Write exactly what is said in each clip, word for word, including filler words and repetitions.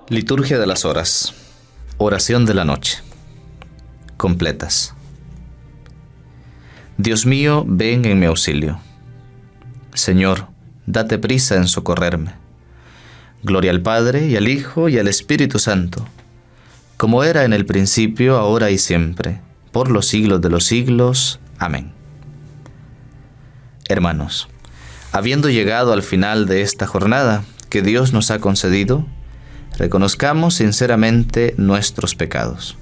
Liturgia de las horas. Oración de la noche. Completas. Dios mío, ven en mi auxilio. Señor, date prisa en socorrerme. Gloria al Padre, y al Hijo, y al Espíritu Santo, como era en el principio, ahora y siempre, por los siglos de los siglos. Amén. Hermanos, habiendo llegado al final de esta jornada que Dios nos ha concedido, reconozcamos sinceramente nuestros pecados.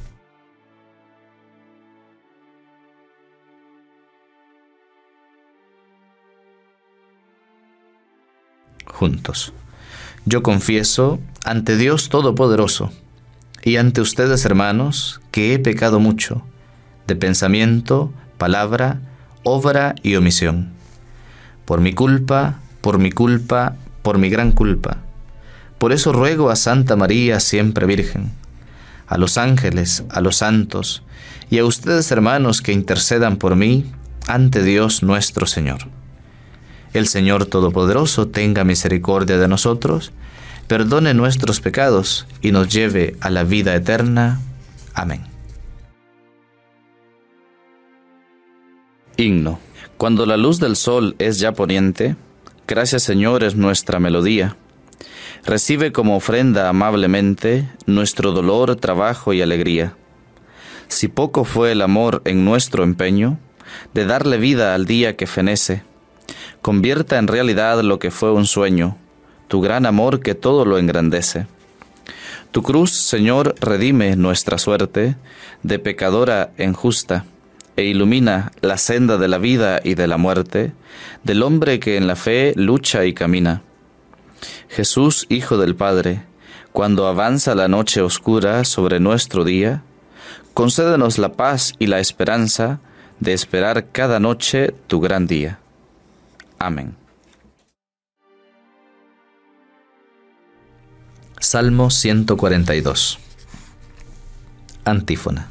Juntos. Yo confieso ante Dios Todopoderoso y ante ustedes, hermanos, que he pecado mucho, de pensamiento, palabra, obra y omisión. Por mi culpa, por mi culpa, por mi gran culpa. Por eso ruego a Santa María, siempre Virgen, a los ángeles, a los santos, y a ustedes, hermanos, que intercedan por mí ante Dios nuestro Señor. El Señor Todopoderoso tenga misericordia de nosotros, perdone nuestros pecados y nos lleve a la vida eterna. Amén. Himno. Cuando la luz del sol es ya poniente, gracias, Señor, es nuestra melodía. Recibe como ofrenda amablemente nuestro dolor, trabajo y alegría. Si poco fue el amor en nuestro empeño de darle vida al día que fenece, convierta en realidad lo que fue un sueño, tu gran amor que todo lo engrandece. Tu cruz, Señor, redime nuestra suerte de pecadora en justa, e ilumina la senda de la vida y de la muerte, del hombre que en la fe lucha y camina. Jesús, Hijo del Padre, cuando avanza la noche oscura sobre nuestro día, concédenos la paz y la esperanza de esperar cada noche tu gran día. Amén. Salmo ciento cuarenta y dos. Antífona.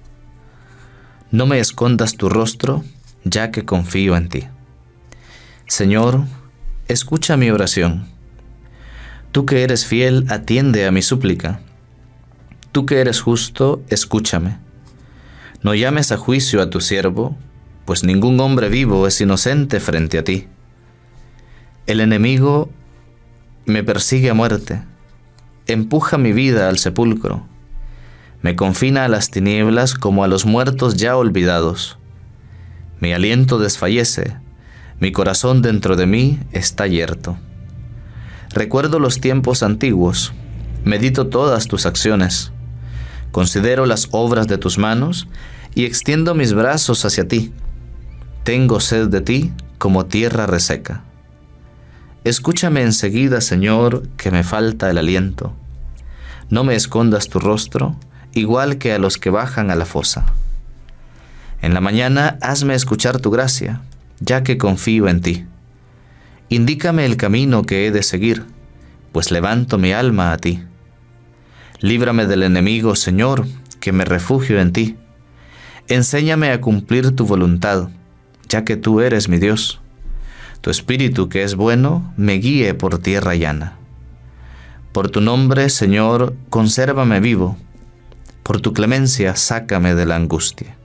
No me escondas tu rostro, ya que confío en ti. Señor, escucha mi oración. Tú que eres fiel, atiende a mi súplica. Tú que eres justo, escúchame. No llames a juicio a tu siervo, pues ningún hombre vivo es inocente frente a ti. El enemigo me persigue a muerte, empuja mi vida al sepulcro, me confina a las tinieblas como a los muertos ya olvidados. Mi aliento desfallece, mi corazón dentro de mí está yerto. Recuerdo los tiempos antiguos, medito todas tus acciones, considero las obras de tus manos y extiendo mis brazos hacia ti. Tengo sed de ti como tierra reseca. Escúchame enseguida, Señor, que me falta el aliento. No me escondas tu rostro, igual que a los que bajan a la fosa. En la mañana hazme escuchar tu gracia, ya que confío en ti. Indícame el camino que he de seguir, pues levanto mi alma a ti. Líbrame del enemigo, Señor, que me refugio en ti. Enséñame a cumplir tu voluntad, ya que tú eres mi Dios. Tu espíritu, que es bueno, me guíe por tierra llana. Por tu nombre, Señor, consérvame vivo. Por tu clemencia, sácame de la angustia.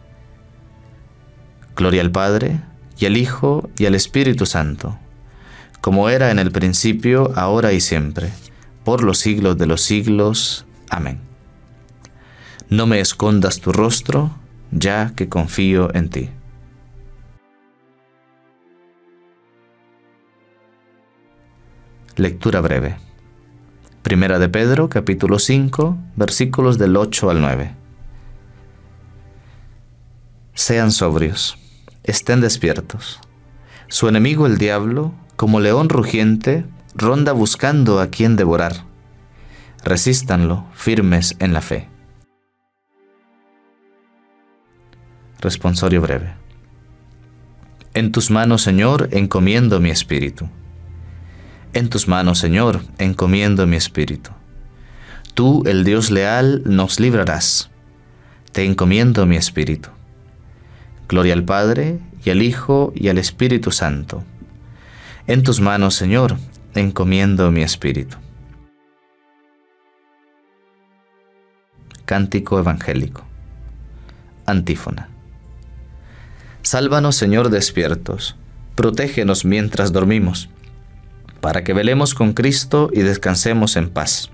Gloria al Padre, y al Hijo, y al Espíritu Santo, como era en el principio, ahora y siempre, por los siglos de los siglos. Amén. No me escondas tu rostro, ya que confío en ti. Lectura breve. Primera de Pedro, capítulo cinco, versículos del ocho al nueve. Sean sobrios, estén despiertos. Su enemigo el diablo, como león rugiente, ronda buscando a quien devorar. Resístanlo, firmes en la fe. Responsorio breve. En tus manos, Señor, encomiendo mi espíritu. En tus manos, Señor, encomiendo mi espíritu. Tú, el Dios leal, nos librarás. Te encomiendo mi espíritu. Gloria al Padre, y al Hijo, y al Espíritu Santo. En tus manos, Señor, encomiendo mi espíritu. Cántico evangélico. Antífona. Sálvanos, Señor, despiertos, protégenos mientras dormimos, para que velemos con Cristo y descansemos en paz.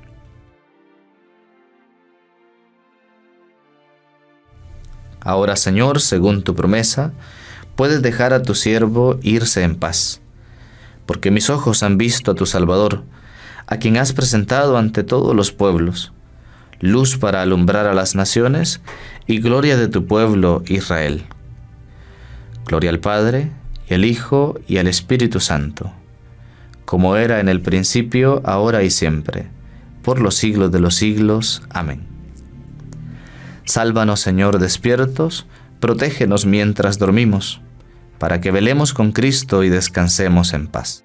Ahora, Señor, según tu promesa, puedes dejar a tu siervo irse en paz, porque mis ojos han visto a tu Salvador, a quien has presentado ante todos los pueblos, luz para alumbrar a las naciones y gloria de tu pueblo Israel. Gloria al Padre, y al Hijo, y al Espíritu Santo, como era en el principio, ahora y siempre, por los siglos de los siglos. Amén. Sálvanos, Señor, despiertos, protégenos mientras dormimos, para que velemos con Cristo y descansemos en paz.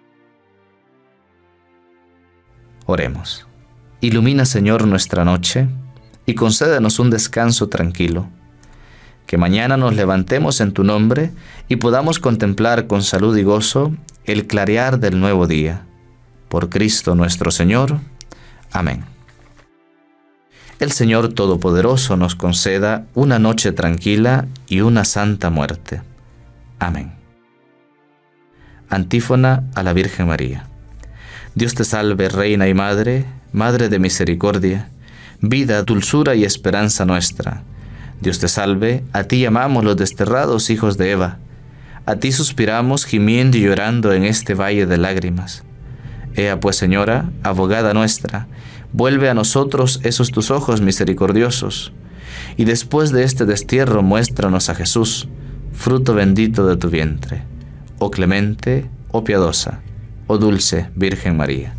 Oremos. Ilumina, Señor, nuestra noche, y concédenos un descanso tranquilo. Que mañana nos levantemos en tu nombre y podamos contemplar con salud y gozo el clarear del nuevo día. Por Cristo nuestro Señor. Amén. El Señor Todopoderoso nos conceda una noche tranquila y una santa muerte. Amén. Antífona a la Virgen María. Dios te salve, Reina y Madre, Madre de misericordia, vida, dulzura y esperanza nuestra. Dios te salve, a ti llamamos los desterrados hijos de Eva. A ti suspiramos gimiendo y llorando en este valle de lágrimas. Ea pues, Señora, abogada nuestra, vuelve a nosotros esos tus ojos misericordiosos, y después de este destierro muéstranos a Jesús, fruto bendito de tu vientre. Oh clemente, oh piadosa, oh dulce Virgen María.